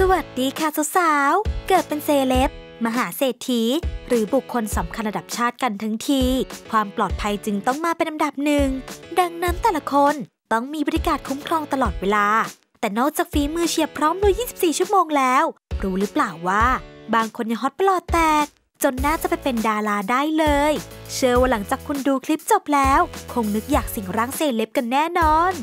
วัสดีค่ะสาวๆเกิดเป็นเซเลบมหาเศรษฐีหรือบุคคลสำคัญระดับชาติกันทั้งทีความปลอดภัยจึงต้องมาเป็นอันดับหนึ่งดังนั้นแต่ละคนต้องมีบริการคุ้มครองตลอดเวลาแต่นอกจากฝีมือเฉียบพร้อมลุย24 ชั่วโมงแล้วรู้หรือเปล่าว่าบางคนยังฮอตประหลอดแตกจนน่าจะไปเป็นดาราได้เลยเชื่อว่าหลังจากคุณดูคลิปจบแล้วคงนึกอยากสิงร่างเซเลบกันแน่นอน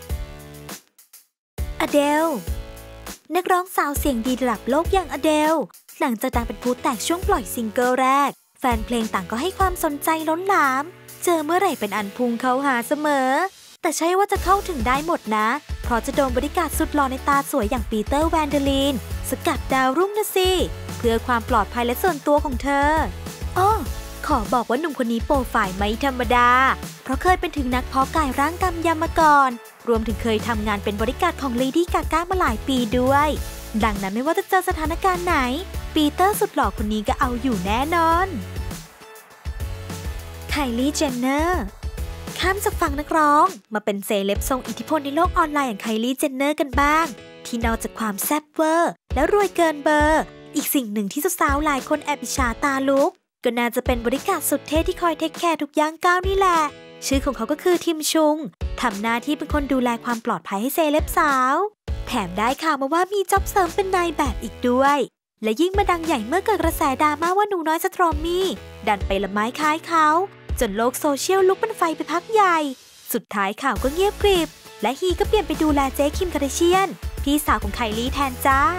อเดลนักร้องสาวเสียงดีระดับโลกอย่างอเดลหลังจากดังเป็นผู้แตกช่วงปล่อยซิงเกิลแรกแฟนเพลงต่างก็ให้ความสนใจล้นหลามเจอเมื่อไหร่เป็นอันพุ่งเข้าหาเสมอแต่ใช่ว่าจะเข้าถึงได้หมดนะเพราะจะโดนบริการสุดหล่อในตาสวยอย่างปีเตอร์แวนเดอลีนสกัดดาวรุ่งนะสิเพื่อความปลอดภัยและส่วนตัวของเธอขอบอกว่าหนุ่มคนนี้โปรไฟล์ไม่ธรรมดาเพราะเคยเป็นถึงนักเพาะกายร่างกำยำมาก่อนรวมถึงเคยทำงานเป็นบริการของเลดี้กาก้ามาหลายปีด้วยดังนั้นไม่ว่าจะเจอสถานการณ์ไหนปีเตอร์สุดหล่อคนนี้ก็เอาอยู่แน่นอนไคลี่เจนเนอร์ข้ามจากฝั่งนักร้องมาเป็นเซเลบทรงอิทธิพลในโลกออนไลน์อย่างไคลี่เจนเนอร์กันบ้างที่นอกจากความแซ่บเวอร์และรวยเกินเบอร์อีกสิ่งหนึ่งที่สาวๆหลายคนแอบอิจฉาตาลุกก็น่าจะเป็นบริการสุดเท่ที่คอยเทคแคร์ทุกย่างก้าวนี่แหละชื่อของเขาก็คือทิมชุงทำหน้าที่เป็นคนดูแลความปลอดภัยให้เซเลบสาวแถมได้ข่าวมาว่ามีจ็อบเสริมเป็นนายแบบอีกด้วยและยิ่งมาดังใหญ่เมื่อเกิดกระแสดราม่าว่าหนูน้อยสตรอมมี่ดันไปละไม้คล้ายเขาจนโลกโซเชียลลุกเป็นไฟไปพักใหญ่สุดท้ายข่าวก็เงียบกริบและฮีก็เปลี่ยนไปดูแลเจ๊คิมคาร์เดเชียนพี่สาวของไคลี่แทนจ้า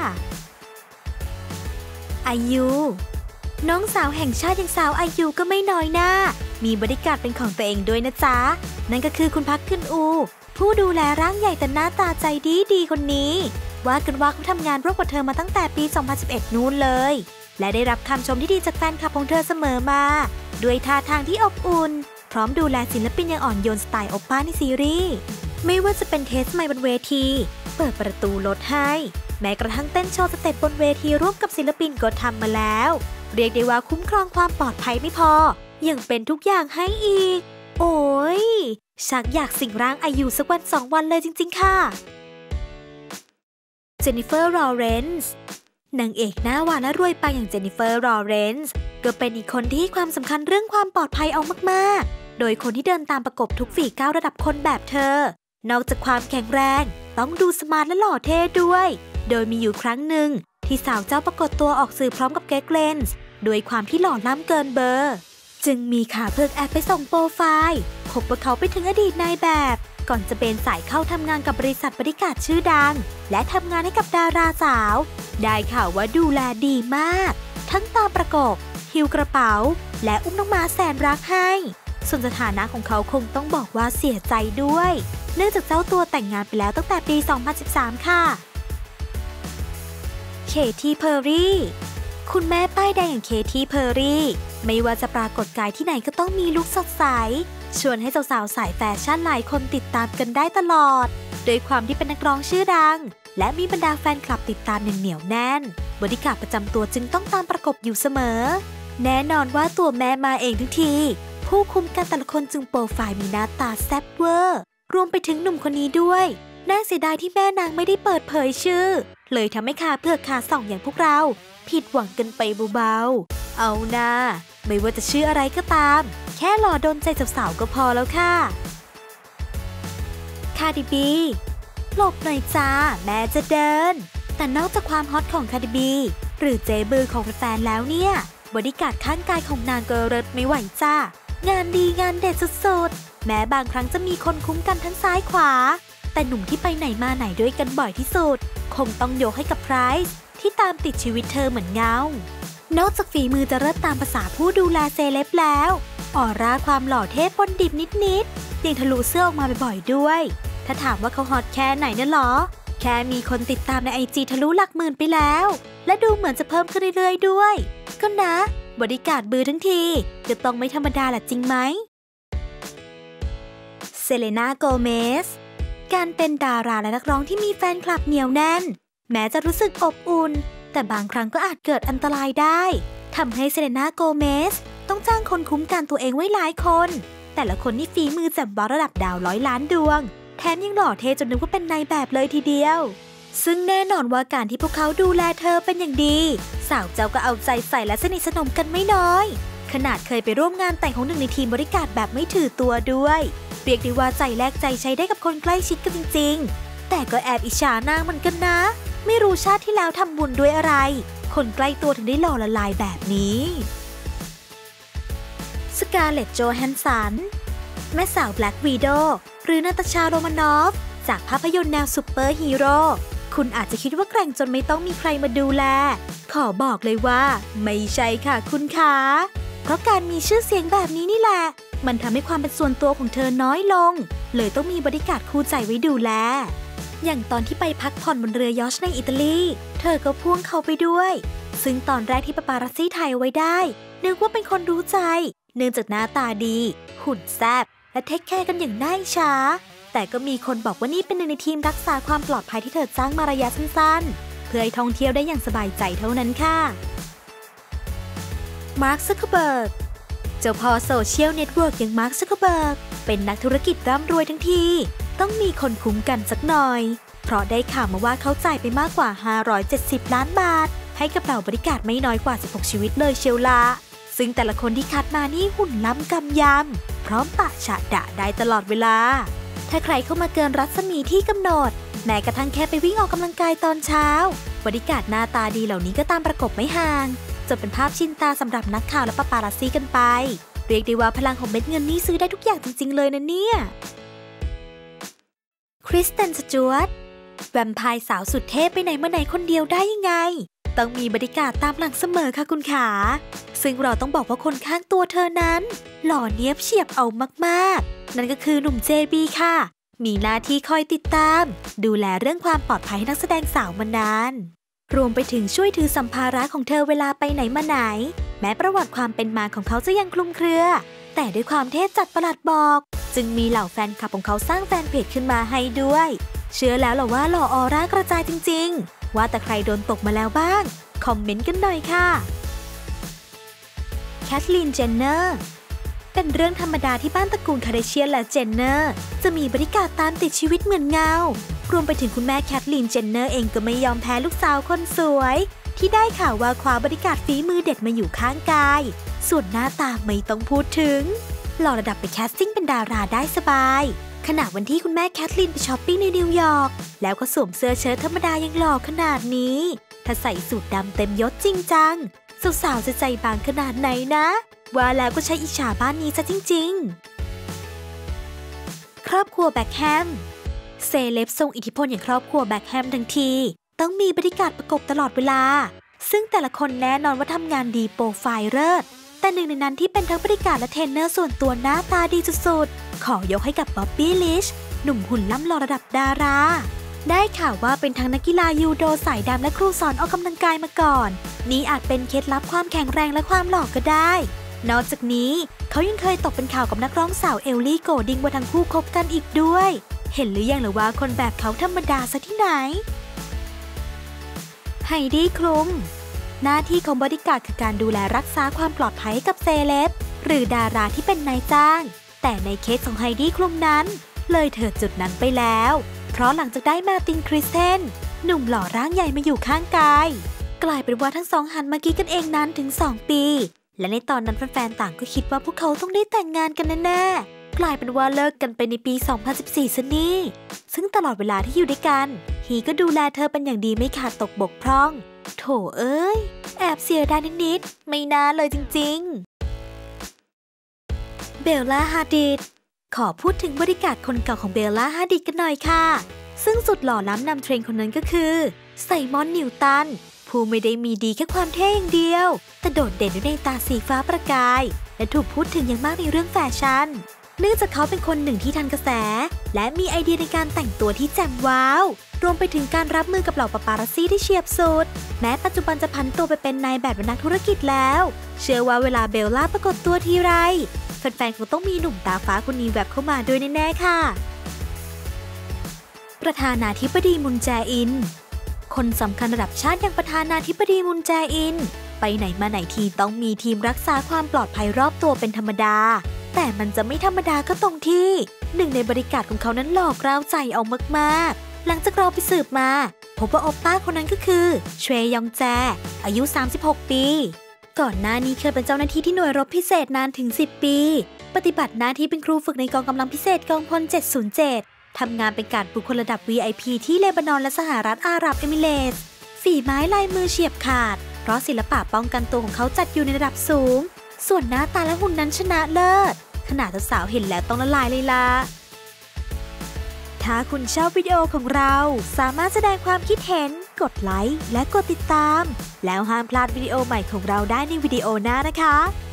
อายุน้องสาวแห่งชาติอย่างสาวอายุก็ไม่น้อยหน้ามีบริการเป็นของตัวเองด้วยนะจ๊ะนั่นก็คือคุณพักคึนอูผู้ดูแลร่างใหญ่แต่หน้าตาใจดีคนนี้ว่ากันว่าเขาทำงานร่วมกับเธอมาตั้งแต่ปี 2011 นู้นเลยและได้รับคำชมที่ดีจากแฟนคลับของเธอเสมอมาด้วยท่าทางที่อบอุ่นพร้อมดูแลศิลปินอย่างอ่อนโยนสไตล์โอป้าในซีรีส์ไม่ว่าจะเป็นเทสใหม่บนเวทีเปิดประตูรถให้แม้กระทั่งเต้นโชว์สเต็ปบนเวทีร่วมกับศิลปินก็ทำมาแล้วเรียกได้ว่าคุ้มครองความปลอดภัยไม่พอยังเป็นทุกอย่างให้อีกโอ้ยชักอยากสิงร่างอายุสักวัน2 วันเลยจริงๆค่ะเจนนิเฟอร์ลอเรนซ์นางเอกหน้าหวานและรวยปังอย่างเจนนิเฟอร์ลอเรนซ์ก็เป็นอีกคนที่ให้ความสำคัญเรื่องความปลอดภัยเอามากๆโดยคนที่เดินตามประกบทุกฝีก้าวระดับคนแบบเธอนอกจากความแข็งแรงต้องดูสมาร์ทและหล่อเท่ด้วยโดยมีอยู่ครั้งหนึ่งที่สาวเจ้าปรากฏตัวออกสื่อพร้อมกับเกรกเลนส์ด้วยความที่หล่อล้ำเกินเบอร์จึงมีข่าวเพิกแอบไปส่งโปรไฟล์พบว่าเขาไปถึงอดีตนายแบบก่อนจะเป็นสายเข้าทำงานกับบริษัทบริการชื่อดังและทำงานให้กับดาราสาวได้ข่าวว่าดูแลดีมากทั้งตามประกบหิ้วกระเป๋าและอุ้มน้องหมาแสนรักให้ส่วนสถานะของเขาคงต้องบอกว่าเสียใจด้วยเนื่องจากเจ้าตัวแต่งงานไปแล้วตั้งแต่ปี 2013 ค่ะเคที่เพอร์รี่คุณแม่ป้ายแดงอย่างเคที่เพอร์รี่ไม่ว่าจะปรากฏกายที่ไหนก็ต้องมีลุคสดใสชวนให้สาวๆสายแฟชั่นหลายคนติดตามกันได้ตลอดโดยความที่เป็นนักร้องชื่อดังและมีบรรดาแฟนคลับติดตามอย่างเหนียวแน่นบริการประจำตัวจึงต้องตามประกบอยู่เสมอแน่นอนว่าตัวแม่มาเองทุกทีผู้คุมการแต่ละคนจึงโปรไฟล์มีหน้าตาแซ่บเวอร์รวมไปถึงหนุ่มคนนี้ด้วยน่าเสียดายที่แม่นางไม่ได้เปิดเผยชื่อเลยทำให้ขาเผือกขาส่องอย่างพวกเราผิดหวังกันไปเบาๆเอานะไม่ว่าจะชื่ออะไรก็ตามแค่หล่อโดนใจสาวๆก็พอแล้วค่ะคาร์ดิบีหลบหน่อยจ้าแม่จะเดินแต่นอกจากความฮอตของคาร์ดิบีหรือเจบือของแฟนๆแล้วเนี่ยบริการข้างกายของนางก็เลิศไม่ไหวจ้างานดีงานเด็ดสุดๆแม้บางครั้งจะมีคนคุ้มกันทั้งซ้ายขวาแต่หนุ่มที่ไปไหนมาไหนด้วยกันบ่อยที่สุดคงต้องยกให้กับไพรซ์ที่ตามติดชีวิตเธอเหมือนเงานอกจากฝีมือจะเลิศตามภาษาผู้ดูแลเซเลบแล้วออร่าความหล่อเท่ปนดิบนิดๆยังทะลุเสื้อออกมาบ่อยๆด้วยถ้าถามว่าเขาฮอตแค่ไหนนั่นหรอแค่มีคนติดตามในIGทะลุหลักหมื่นไปแล้วและดูเหมือนจะเพิ่มขึ้นเรื่อยๆด้วยก็นะบริการบือทั้งทีจะต้องไม่ธรรมดาแหละจริงไหมเซเลน่าโกเมสการเป็นดาราและนักร้องที่มีแฟนคลับเหนียวแน่นแม้จะรู้สึกอบอุ่นแต่บางครั้งก็อาจเกิดอันตรายได้ทำให้เซเลน่าโกเมสต้องจ้างคนคุ้มกันตัวเองไว้หลายคนแต่ละคนนี่ฝีมือแจ่มบ้าระดับดาว100 ล้านดวงแถมยังหล่อเท่จนนึกว่าเป็นนายแบบเลยทีเดียวซึ่งแน่นอนว่าการที่พวกเขาดูแลเธอเป็นอย่างดีสาวเจ้าก็เอาใจใส่และสนิทสนมกันไม่น้อยขนาดเคยไปร่วมงานแต่งของหนึ่งในทีมบริการแบบไม่ถือตัวด้วยเรียกได้ว่าใจแลกใจใช้ได้กับคนใกล้ชิดกันจริงๆแต่ก็แอบอิจฉานางเหมือนกันนะไม่รู้ชาติที่แล้วทำบุญด้วยอะไรคนใกล้ตัวถึงได้หล่อละลายแบบนี้สกาเลต โจแฮนสันแม่สาวแบล็กวีโดหรือนาตาชา โรมานอฟจากภาพยนตร์แนวซูเปอร์ฮีโร่คุณอาจจะคิดว่าแกร่งจนไม่ต้องมีใครมาดูแลขอบอกเลยว่าไม่ใช่ค่ะคุณคะเพราะการมีชื่อเสียงแบบนี้นี่แหละมันทำให้ความเป็นส่วนตัวของเธอน้อยลงเลยต้องมีบริการคู่ใจไว้ดูแลอย่างตอนที่ไปพักผ่อนบนเรือยอชต์ในอิตาลีเธอก็พ่วงเขาไปด้วยซึ่งตอนแรกที่ปาปารัสซี่ถ่ายไว้ได้นึกว่าเป็นคนรู้ใจเนื่องจากหน้าตาดีหุ่นแซ่บและเทคแคร์กันอย่างน่าอิจฉาแต่ก็มีคนบอกว่านี่เป็นหนึ่งในทีมรักษาความปลอดภัยที่เธอจ้างมาระยะสั้นๆเพื่อให้ท่องเที่ยวได้อย่างสบายใจเท่านั้นค่ะมาร์ค ซักเคอร์เบิร์กเจ้าพ่อโซเชียลเน็ตเวิร์กอย่างมาร์ค ซักเคอร์เบิร์กเป็นนักธุรกิจร่ำรวยทั้งทีต้องมีคนคุ้มกันสักหน่อยเพราะได้ข่าวมาว่าเขาจ่ายไปมากกว่า570 ล้านบาทให้กับเหล่าบริการไม่น้อยกว่า16ชีวิตเลยเชียวละซึ่งแต่ละคนที่คัดมานี่หุ่นล้ำกำยำพร้อมปะฉะดะได้ตลอดเวลาถ้าใครเข้ามาเกินรัศมีที่กำหนดแม้กระทั่งแค่ไปวิ่งออกกำลังกายตอนเช้าบริการหน้าตาดีเหล่านี้ก็ตามประกบไม่ห่างจนเป็นภาพชินตาสำหรับนักข่าวและปาปารัสซี่กันไปเรียกได้ว่าพลังของเม็ดเงินนี้ซื้อได้ทุกอย่างจริงๆเลยนะเนี่ยคริสเตน สจ๊วตแวมไพร์สาวสุดเทพไปไหนมาไหนคนเดียวได้ยังไงต้องมีบริการตามหลังเสมอค่ะคุณขาซึ่งเราต้องบอกว่าคนข้างตัวเธอนั้นหล่อเนียบเฉียบเอามากๆนั่นก็คือหนุ่มเจบีค่ะมีหน้าที่คอยติดตามดูแลเรื่องความปลอดภัยให้นักแสดงสาวมานานรวมไปถึงช่วยถือสัมภาระของเธอเวลาไปไหนมาไหนแม้ประวัติความเป็นมาของเขาจะยังคลุมเครือแต่ด้วยความเท่จัดประหลัดบอกจึงมีเหล่าแฟนคลับของเขาสร้างแฟนเพจขึ้นมาให้ด้วยเชื่อแล้วเหรอว่าหล่อออร่ากระจายจริงๆว่าแต่ใครโดนตกมาแล้วบ้างคอมเมนต์กันหน่อยค่ะแคทลีน เจนเนอร์เป็นเรื่องธรรมดาที่บ้านตระกูลคาร์เดเชียนและเจนเนอร์จะมีบริการตามติดชีวิตเหมือนเงารวมไปถึงคุณแม่แคทลีน เจนเนอร์เองก็ไม่ยอมแพ้ลูกสาวคนสวยที่ได้ข่าวว่าคว้าบริการฝีมือเด็ดมาอยู่ข้างกายส่วนหน้าตาไม่ต้องพูดถึงหล่อระดับไปแคสติ้งเป็นดาราได้สบายขณะวันที่คุณแม่แคทลีนไปช้อปปิ้งในนิวยอร์กแล้วก็สวมเสื้อเชิ้ตธรรมดายังหล่อขนาดนี้ถ้าใส่สูทดำเต็มยศจริงจังสาวๆจะใจบางขนาดไหนนะว่าแล้วก็ใช้อิจฉาบ้านนี้ซะจริงๆครอบครัวแบ็คแฮมเซเลบทรงอิทธิพลอย่างครอบครัวแบ็คแฮมทั้งทีต้องมีบริการประกบตลอดเวลาซึ่งแต่ละคนแน่นอนว่าทำงานดีโปรไฟล์เลิศแต่หนึ่งในนั้นที่เป็นทั้งบริการและเทรนเนอร์ส่วนตัวหน้าตาดีสุดๆขอยกให้กับบ๊อบบี้ ลิชหนุ่มหุ่นล่ำหล่อระดับดาราได้ข่าวว่าเป็นทั้งนักกีฬายูโดสายดำและครูสอนออกกำลังกายมาก่อนนี่อาจเป็นเคล็ดลับความแข็งแรงและความหล่อก็ได้นอกจากนี้เขายังเคยตกเป็นข่าวกับนักร้องสาวเอลลี่ โกลดิงว่าทั้งคู่คบกันอีกด้วยเห็นหรือยังหรือว่าคนแบบเขาธรรมดาซะที่ไหนไฮดี้ คลุมหน้าที่ของบอดี้การ์ดคือการดูแลรักษาความปลอดภัยให้กับเซเลบหรือดาราที่เป็นนายจ้างแต่ในเคสของไฮดี้ คลุมนั้นเลยเถิดจุดนั้นไปแล้วเพราะหลังจากได้มาร์ติน คริสเทนหนุ่มหล่อร่างใหญ่มาอยู่ข้างกายกลายเป็นว่าทั้งสองหันมากิ๊กกันเองนั้นถึง2 ปีและในตอนนั้นแฟนๆต่างก็คิดว่าพวกเขาต้องได้แต่งงานกันแน่ๆกลายเป็นว่าเลิกกันไปในปี 2014 ซะนี่ซึ่งตลอดเวลาที่อยู่ด้วยกันฮีก็ดูแลเธอเป็นอย่างดีไม่ขาดตกบกพร่องโถเอ้ยแอบเสียดายนิดๆไม่น่าเลยจริงๆเบลล่า ฮาดิดขอพูดถึงบริการคนเก่าของเบลล่า ฮาดิดกันหน่อยค่ะซึ่งสุดหล่อล้ำนำเทรนด์คนนั้นก็คือไซมอน นิวตันผู้ไม่ได้มีดีแค่ความเท่อย่างเดียวแต่โดดเด่นด้วยในตาสีฟ้าประกายและถูกพูดถึงอย่างมากในเรื่องแฟชั่นเนื่องจากเขาเป็นคนหนึ่งที่ทันกระแสและมีไอเดียในการแต่งตัวที่แจ่มว้าวรวมไปถึงการรับมือกับเหล่าปาปารัสซี่ที่เฉียบสุดแม้ปัจจุบันจะผันตัวไปเป็นนายแบบและนักธุรกิจแล้วเชื่อว่าเวลาเบลล่าปรากฏตัวทีไรแฟนๆคงต้องมีหนุ่มตาฟ้าคนนี้แวบเข้ามาด้วยแน่ๆค่ะประธานาธิบดีมุนแจอินคนสำคัญระดับชาติอย่างประธานาธิบดีมุนแจอินไปไหนมาไหนทีต้องมีทีมรักษาความปลอดภัยรอบตัวเป็นธรรมดาแต่มันจะไม่ธรรมดาก็ตรงที่หนึ่งในบริการของเขานั้นหลอกเราใจเอามากๆหลังจากเราไปสืบมาพพบว่าโอป้าคนนั้นก็คือเชวยยองแจอายุ 36 ปี ก่อนหน้านี้เคยเป็นเจ้าหน้าที่ที่หน่วยรบพิเศษนานถึง 10 ปี ปฏิบัติหน้าที่เป็นครูฝึกในกองกำลังพิเศษกองพล 707 ทำงานเป็นการบุคคลระดับ VIP ที่เลบานอนและสหรัฐอาหรับเอมิเรตส์ ฝีไม้ลายมือเฉียบขาด เพราะศิลปะป้องกันตัวของเขาจัดอยู่ในระดับสูง ส่วนหน้าตาและหุ่นนั้นชนะเลิศ ขนาดสาวๆเห็นแล้วต้องละลายเลยล่ะ ถ้าคุณชอบวิดีโอของเราสามารถแสดงความคิดเห็น กดไลค์ และกดติดตาม แล้วห้ามพลาดวิดีโอใหม่ของเราได้ในวิดีโอหน้านะคะ